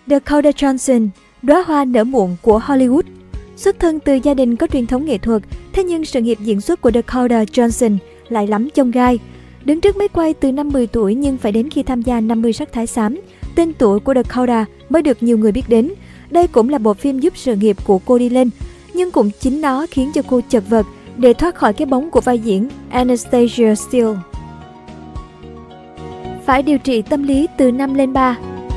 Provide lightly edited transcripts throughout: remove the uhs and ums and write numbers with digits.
Dakota Johnson, đóa hoa nở muộn của Hollywood. Xuất thân từ gia đình có truyền thống nghệ thuật, thế nhưng sự nghiệp diễn xuất của Dakota Johnson lại lắm chông gai. Đứng trước máy quay từ năm 10 tuổi nhưng phải đến khi tham gia 50 sắc thái xám, tên tuổi của Dakota mới được nhiều người biết đến. Đây cũng là bộ phim giúp sự nghiệp của cô đi lên, nhưng cũng chính nó khiến cho cô chật vật để thoát khỏi cái bóng của vai diễn Anastasia Steele. Phải điều trị tâm lý từ 5 lên 3.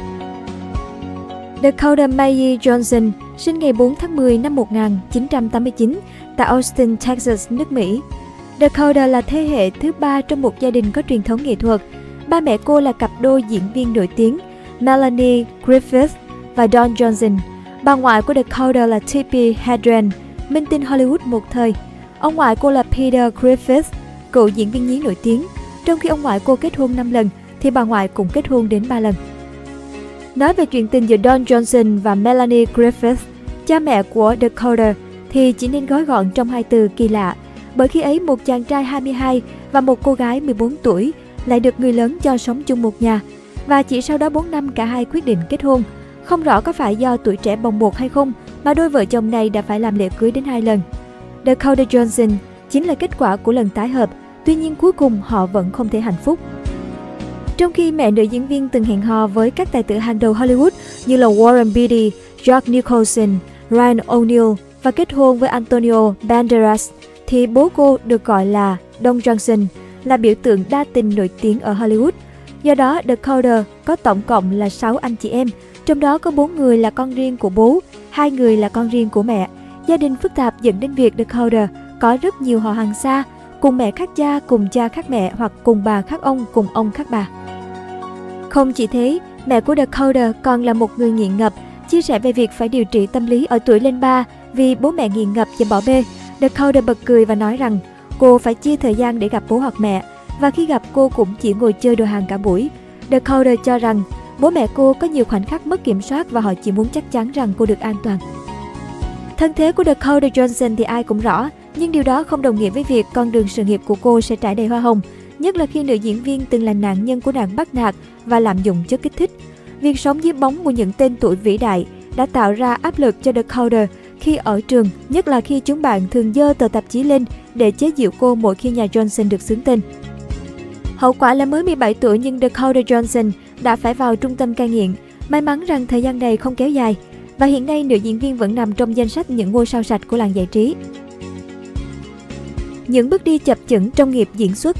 Dakota Mae Johnson sinh ngày 4 tháng 10 năm 1989 tại Austin, Texas, nước Mỹ. Dakota là thế hệ thứ 3 trong một gia đình có truyền thống nghệ thuật. Ba mẹ cô là cặp đôi diễn viên nổi tiếng Melanie Griffith và Don Johnson. Bà ngoại của Dakota là Tippi Hedren, minh tinh Hollywood một thời. Ông ngoại cô là Peter Griffith, cựu diễn viên nhí nổi tiếng. Trong khi ông ngoại cô kết hôn 5 lần, thì bà ngoại cũng kết hôn đến 3 lần. Nói về chuyện tình giữa Don Johnson và Melanie Griffith, cha mẹ của Dakota, thì chỉ nên gói gọn trong hai từ kỳ lạ. Bởi khi ấy một chàng trai 22 và một cô gái 14 tuổi lại được người lớn cho sống chung một nhà. Và chỉ sau đó 4 năm cả hai quyết định kết hôn. Không rõ có phải do tuổi trẻ bồng bột hay không mà đôi vợ chồng này đã phải làm lễ cưới đến 2 lần. Dakota Johnson chính là kết quả của lần tái hợp, tuy nhiên cuối cùng họ vẫn không thể hạnh phúc. Trong khi mẹ nữ diễn viên từng hẹn hò với các tài tử hàng đầu Hollywood như là Warren Beatty, Jack Nicholson, Ryan O'Neal và kết hôn với Antonio Banderas, thì bố cô được gọi là Don Johnson, là biểu tượng đa tình nổi tiếng ở Hollywood. Do đó, Dakota có tổng cộng là 6 anh chị em, trong đó có 4 người là con riêng của bố, 2 người là con riêng của mẹ. Gia đình phức tạp dẫn đến việc Dakota có rất nhiều họ hàng xa, cùng mẹ khác cha, cùng cha khác mẹ hoặc cùng bà khác ông, cùng ông khác bà. Không chỉ thế, mẹ của Dakota còn là một người nghiện ngập, chia sẻ về việc phải điều trị tâm lý ở tuổi lên 3 vì bố mẹ nghiện ngập và bỏ bê. Dakota bật cười và nói rằng cô phải chia thời gian để gặp bố hoặc mẹ, và khi gặp cô cũng chỉ ngồi chơi đồ hàng cả buổi. Dakota cho rằng bố mẹ cô có nhiều khoảnh khắc mất kiểm soát và họ chỉ muốn chắc chắn rằng cô được an toàn. Thân thế của Dakota Johnson thì ai cũng rõ, nhưng điều đó không đồng nghĩa với việc con đường sự nghiệp của cô sẽ trải đầy hoa hồng, nhất là khi nữ diễn viên từng là nạn nhân của nạn bắt nạt và lạm dụng chất kích thích. Việc sống dưới bóng của những tên tuổi vĩ đại đã tạo ra áp lực cho Dakota khi ở trường, nhất là khi chúng bạn thường dơ tờ tạp chí lên để chế giễu cô mỗi khi nhà Johnson được xướng tên. Hậu quả là mới 17 tuổi nhưng Dakota Johnson đã phải vào trung tâm cai nghiện. May mắn rằng thời gian này không kéo dài, và hiện nay nữ diễn viên vẫn nằm trong danh sách những ngôi sao sạch của làng giải trí. Những bước đi chập chững trong nghiệp diễn xuất.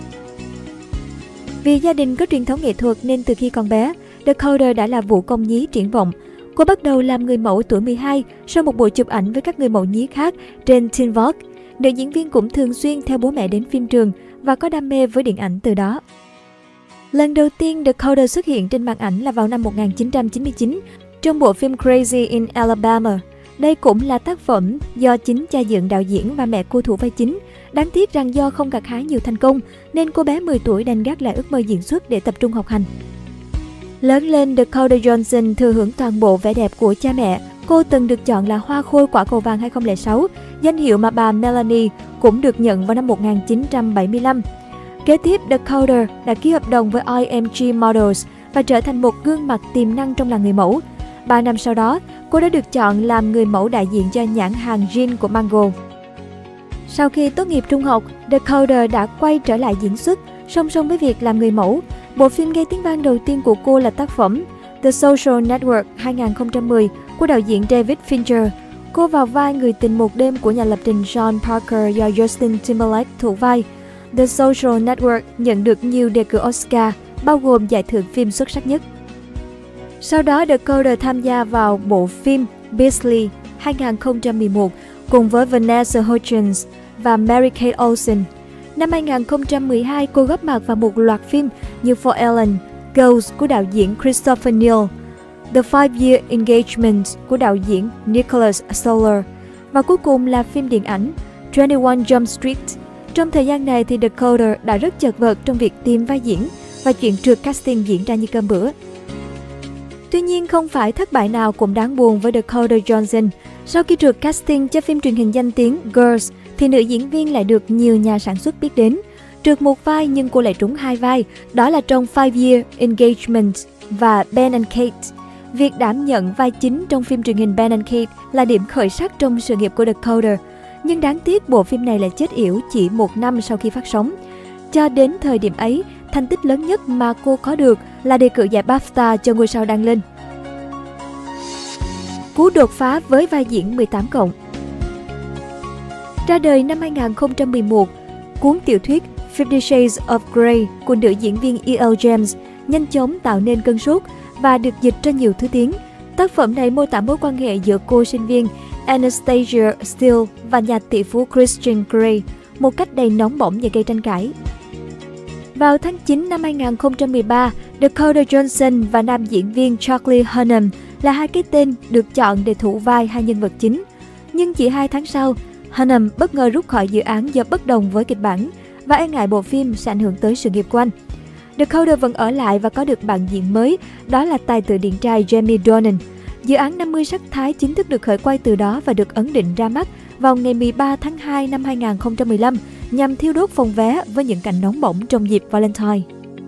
Vì gia đình có truyền thống nghệ thuật nên từ khi còn bé, Dakota đã là vũ công nhí triển vọng. Cô bắt đầu làm người mẫu tuổi 12 sau một buổi chụp ảnh với các người mẫu nhí khác trên Teen Vogue. Nữ diễn viên cũng thường xuyên theo bố mẹ đến phim trường và có đam mê với điện ảnh từ đó. Lần đầu tiên Dakota xuất hiện trên màn ảnh là vào năm 1999 trong bộ phim Crazy in Alabama. Đây cũng là tác phẩm do chính cha dựng đạo diễn và mẹ cô thủ vai chính. Đáng tiếc rằng do không gặt hái nhiều thành công nên cô bé 10 tuổi đành gác lại ước mơ diễn xuất để tập trung học hành. Lớn lên, Dakota Johnson thừa hưởng toàn bộ vẻ đẹp của cha mẹ. Cô từng được chọn là Hoa khôi quả cầu vàng 2006, danh hiệu mà bà Melanie cũng được nhận vào năm 1975. Kế tiếp, Dakota đã ký hợp đồng với IMG Models và trở thành một gương mặt tiềm năng trong làng người mẫu. 3 năm sau đó, cô đã được chọn làm người mẫu đại diện cho nhãn hàng jean của Mango. Sau khi tốt nghiệp trung học, Dakota đã quay trở lại diễn xuất, song song với việc làm người mẫu. Bộ phim gây tiếng vang đầu tiên của cô là tác phẩm The Social Network 2010 của đạo diễn David Fincher. Cô vào vai người tình một đêm của nhà lập trình Sean Parker do Justin Timberlake thủ vai. The Social Network nhận được nhiều đề cử Oscar, bao gồm giải thưởng phim xuất sắc nhất. Sau đó, Dakota tham gia vào bộ phim Beastly 2011 cùng với Vanessa Hudgens và Mary-Kate Olsen. Năm 2012, cô góp mặt vào một loạt phim như For Ellen, Ghost của đạo diễn Christopher Neal, The 5-Year Engagement của đạo diễn Nicholas Stoller và cuối cùng là phim điện ảnh 21 Jump Street. Trong thời gian này thì Dakota đã rất chật vật trong việc tìm vai diễn và chuyện trượt casting diễn ra như cơm bữa. Tuy nhiên, không phải thất bại nào cũng đáng buồn với Dakota Johnson. Sau khi trượt casting cho phim truyền hình danh tiếng Girls, thì nữ diễn viên lại được nhiều nhà sản xuất biết đến. Trượt một vai nhưng cô lại trúng 2 vai, đó là trong 5-Year Engagement và Ben and Kate. Việc đảm nhận vai chính trong phim truyền hình Ben and Kate là điểm khởi sắc trong sự nghiệp của Dakota. Nhưng đáng tiếc bộ phim này lại chết yểu chỉ 1 năm sau khi phát sóng. Cho đến thời điểm ấy, thành tích lớn nhất mà cô có được là đề cử giải BAFTA cho Ngôi sao đang lên. Cú đột phá với vai diễn 18+. Ra đời năm 2011, cuốn tiểu thuyết 50 Shades of Grey của nữ diễn viên E.L. James nhanh chóng tạo nên cơn sốt và được dịch ra nhiều thứ tiếng. Tác phẩm này mô tả mối quan hệ giữa cô sinh viên Anastasia Steele và nhà tỷ phú Christian Grey một cách đầy nóng bỏng và gây tranh cãi. Vào tháng 9 năm 2013, Dakota Johnson và nam diễn viên Charlie Hunnam là hai cái tên được chọn để thủ vai hai nhân vật chính. Nhưng chỉ 2 tháng sau, Hunnam bất ngờ rút khỏi dự án do bất đồng với kịch bản và e ngại bộ phim sẽ ảnh hưởng tới sự nghiệp của anh. Dakota vẫn ở lại và có được bạn diễn mới, đó là tài tử điển trai Jamie Dornan. Dự án 50 sắc thái chính thức được khởi quay từ đó và được ấn định ra mắt vào ngày 13 tháng 2 năm 2015 nhằm thiêu đốt phòng vé với những cảnh nóng bỏng trong dịp Valentine.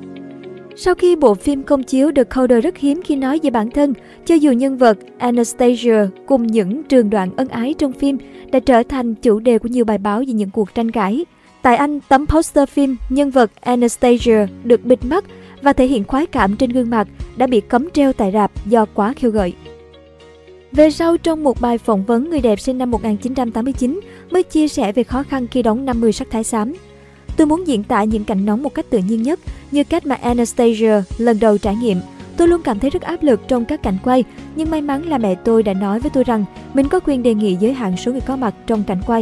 Sau khi bộ phim công chiếu, Dakota rất hiếm khi nói về bản thân, cho dù nhân vật Anastasia cùng những trường đoạn ân ái trong phim đã trở thành chủ đề của nhiều bài báo về những cuộc tranh cãi. Tại Anh, tấm poster phim nhân vật Anastasia được bịt mắt và thể hiện khoái cảm trên gương mặt đã bị cấm treo tại rạp do quá khiêu gợi. Về sau, trong một bài phỏng vấn, người đẹp sinh năm 1989 mới chia sẻ về khó khăn khi đóng 50 sắc thái xám. Tôi muốn diễn tả những cảnh nóng một cách tự nhiên nhất, như cách mà Anastasia lần đầu trải nghiệm. Tôi luôn cảm thấy rất áp lực trong các cảnh quay, nhưng may mắn là mẹ tôi đã nói với tôi rằng mình có quyền đề nghị giới hạn số người có mặt trong cảnh quay.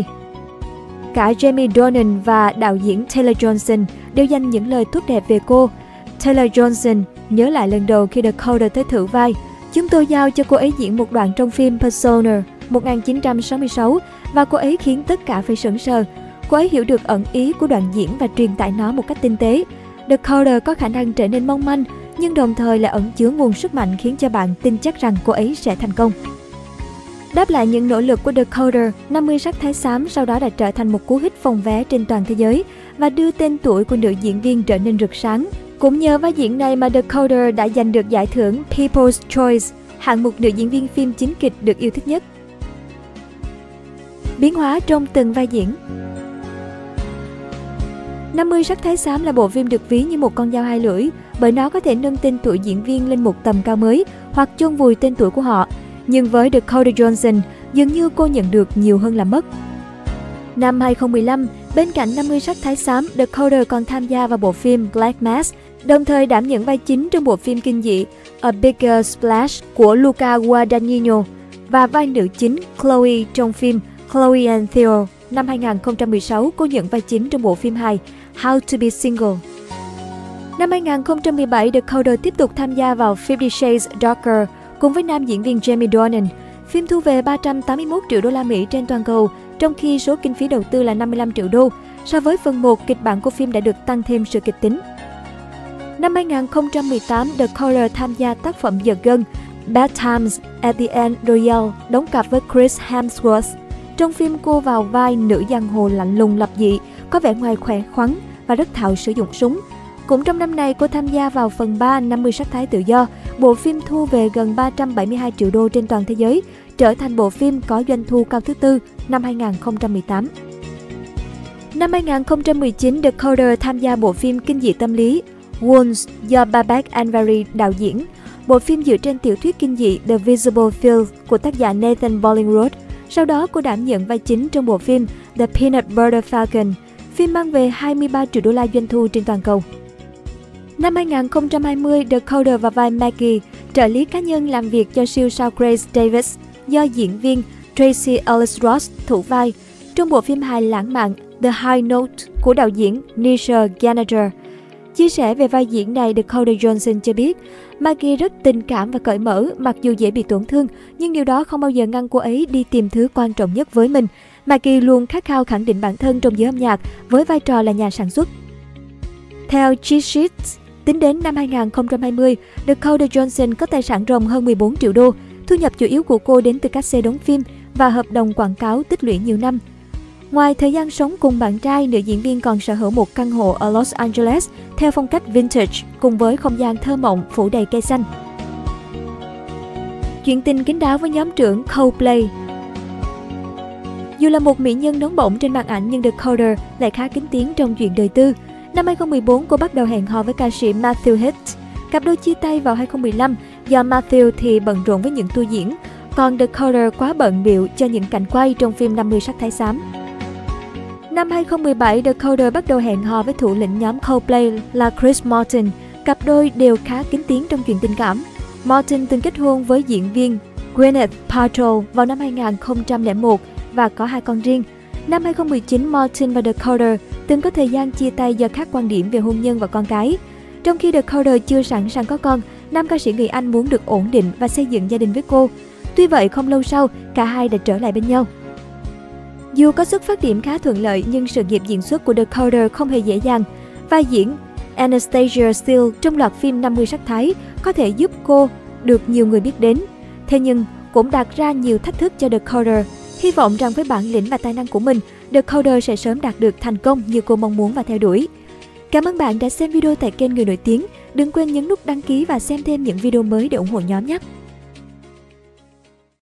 Cả Jamie Dornan và đạo diễn Taylor Johnson đều dành những lời tốt đẹp về cô. Taylor Johnson nhớ lại lần đầu khi Dakota tới thử vai. Chúng tôi giao cho cô ấy diễn một đoạn trong phim Persona 1966 và cô ấy khiến tất cả phải sững sờ. Cô ấy hiểu được ẩn ý của đoạn diễn và truyền tải nó một cách tinh tế. Dakota có khả năng trở nên mong manh, nhưng đồng thời là ẩn chứa nguồn sức mạnh khiến cho bạn tin chắc rằng cô ấy sẽ thành công. Đáp lại những nỗ lực của Dakota, 50 sắc thái xám sau đó đã trở thành một cú hích phòng vé trên toàn thế giới và đưa tên tuổi của nữ diễn viên trở nên rực sáng. Cũng nhờ vai diễn này mà Dakota đã giành được giải thưởng People's Choice, hạng mục nữ diễn viên phim chính kịch được yêu thích nhất. Biến hóa trong từng vai diễn. 50 sắc thái xám là bộ phim được ví như một con dao hai lưỡi, bởi nó có thể nâng tên tuổi diễn viên lên một tầm cao mới hoặc chôn vùi tên tuổi của họ. Nhưng với Dakota Johnson, dường như cô nhận được nhiều hơn là mất. Năm 2015, bên cạnh 50 sắc thái xám, Dakota còn tham gia vào bộ phim Black Mass, đồng thời đảm nhận vai chính trong bộ phim kinh dị A Bigger Splash của Luca Guadagnino và vai nữ chính Chloe trong phim Chloe and Theo. Năm 2016, cô nhận vai chính trong bộ phim hài How to be Single. Năm 2017, Dakota tiếp tục tham gia vào 50 Shades Darker cùng với nam diễn viên Jamie Dornan. Phim thu về 381 triệu đô la Mỹ trên toàn cầu, trong khi số kinh phí đầu tư là 55 triệu đô. So với phần 1, kịch bản của phim đã được tăng thêm sự kịch tính. Năm 2018, Dakota tham gia tác phẩm giật gân Bad Times at the End Royale, đóng cặp với Chris Hemsworth. Trong phim, cô vào vai nữ giang hồ lạnh lùng lập dị, có vẻ ngoài khỏe khoắn và rất thạo sử dụng súng. Cũng trong năm này, cô tham gia vào phần 3 50 sắc thái tự do. Bộ phim thu về gần 372 triệu đô trên toàn thế giới, trở thành bộ phim có doanh thu cao thứ tư năm 2018. Năm 2019, Dakota tham gia bộ phim kinh dị tâm lý Wounds do Babak Anvari đạo diễn. Bộ phim dựa trên tiểu thuyết kinh dị The Visible Field của tác giả Nathan Bolingrod. Sau đó, cô đảm nhận vai chính trong bộ phim The Peanut Butter Falcon. Phim mang về 23 triệu đô la doanh thu trên toàn cầu. Năm 2020, Dakota vào vai Maggie, trợ lý cá nhân làm việc cho siêu sao Grace Davis, do diễn viên Tracy Ellis Ross thủ vai, trong bộ phim hài lãng mạn The High Note của đạo diễn Nisha Ganager. Chia sẻ về vai diễn này, Dakota Johnson cho biết, Maggie rất tình cảm và cởi mở, mặc dù dễ bị tổn thương, nhưng điều đó không bao giờ ngăn cô ấy đi tìm thứ quan trọng nhất với mình. Maggie luôn khát khao khẳng định bản thân trong giới âm nhạc với vai trò là nhà sản xuất. Theo Cheat Sheets, tính đến năm 2020, Dakota Johnson có tài sản ròng hơn 14 triệu đô. Thu nhập chủ yếu của cô đến từ các xe đóng phim và hợp đồng quảng cáo tích lũy nhiều năm. Ngoài thời gian sống cùng bạn trai, nữ diễn viên còn sở hữu một căn hộ ở Los Angeles theo phong cách vintage cùng với không gian thơ mộng phủ đầy cây xanh. Chuyện tình kín đáo với nhóm trưởng Coldplay. Dù là một mỹ nhân nóng bỏng trên màn ảnh nhưng Dakota lại khá kín tiếng trong chuyện đời tư. Năm 2014, cô bắt đầu hẹn hò với ca sĩ Matthew Hicks. Cặp đôi chia tay vào 2015 do Matthew thì bận rộn với những tour diễn, còn Dakota quá bận bịu cho những cảnh quay trong phim 50 sắc thái xám. Năm 2017, Dakota bắt đầu hẹn hò với thủ lĩnh nhóm Coldplay là Chris Martin. Cặp đôi đều khá kín tiếng trong chuyện tình cảm. Martin từng kết hôn với diễn viên Gwyneth Paltrow vào năm 2001 và có 2 con riêng. Năm 2019, Martin và Dakota từng có thời gian chia tay do khác quan điểm về hôn nhân và con cái. Trong khi Dakota chưa sẵn sàng có con, nam ca sĩ người Anh muốn được ổn định và xây dựng gia đình với cô. Tuy vậy, không lâu sau, cả hai đã trở lại bên nhau. Dù có xuất phát điểm khá thuận lợi nhưng sự nghiệp diễn xuất của Dakota không hề dễ dàng. Vai diễn Anastasia Steele trong loạt phim 50 sắc thái có thể giúp cô được nhiều người biết đến. Thế nhưng cũng đặt ra nhiều thách thức cho Dakota. Hy vọng rằng với bản lĩnh và tài năng của mình, Dakota sẽ sớm đạt được thành công như cô mong muốn và theo đuổi. Cảm ơn bạn đã xem video tại kênh Người Nổi Tiếng. Đừng quên nhấn nút đăng ký và xem thêm những video mới để ủng hộ nhóm nhé!